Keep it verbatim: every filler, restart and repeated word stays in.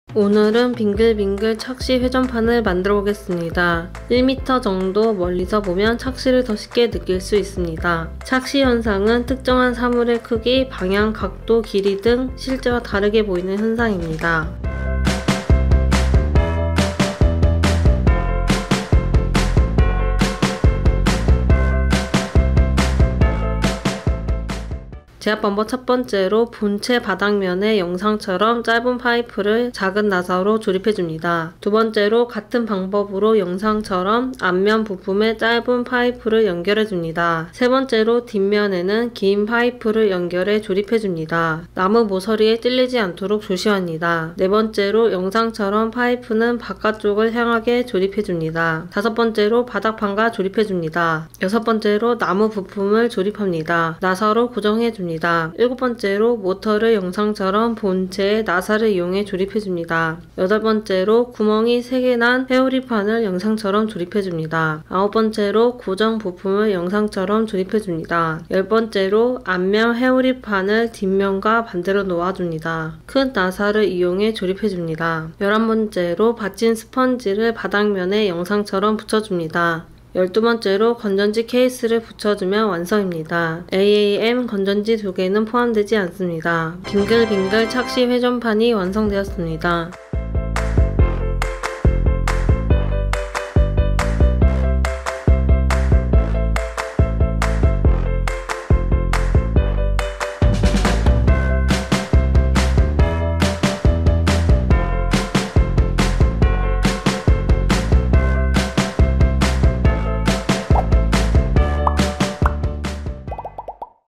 오늘은 빙글빙글 착시 회전판을 만들어 보겠습니다. 일 미터 정도 멀리서 보면 착시를 더 쉽게 느낄 수 있습니다. 착시 현상은 특정한 사물의 크기, 방향, 각도, 길이 등 실제와 다르게 보이는 현상입니다. 제압 방법 첫 번째로 본체 바닥면에 영상처럼 짧은 파이프를 작은 나사로 조립해줍니다. 두 번째로 같은 방법으로 영상처럼 앞면 부품에 짧은 파이프를 연결해줍니다. 세 번째로 뒷면에는 긴 파이프를 연결해 조립해줍니다. 나무 모서리에 찔리지 않도록 조심합니다. 네 번째로 영상처럼 파이프는 바깥쪽을 향하게 조립해줍니다. 다섯 번째로 바닥판과 조립해줍니다. 여섯 번째로 나무 부품을 조립합니다. 나사로 고정해줍니다. 일곱 번째로 모터를 영상처럼 본체에 나사를 이용해 조립해줍니다. 여덟 번째로 구멍이 세 개 난 회오리판을 영상처럼 조립해줍니다. 아홉 번째로 고정 부품을 영상처럼 조립해줍니다. 열 번째로 앞면 회오리판을 뒷면과 반대로 놓아줍니다. 큰 나사를 이용해 조립해줍니다. 열한 번째로 받친 스펀지를 바닥면에 영상처럼 붙여줍니다. 열두 번째로 건전지 케이스를 붙여주면 완성입니다. 에이에이엠 건전지 두 개는 포함되지 않습니다. 빙글빙글 착시 회전판이 완성되었습니다.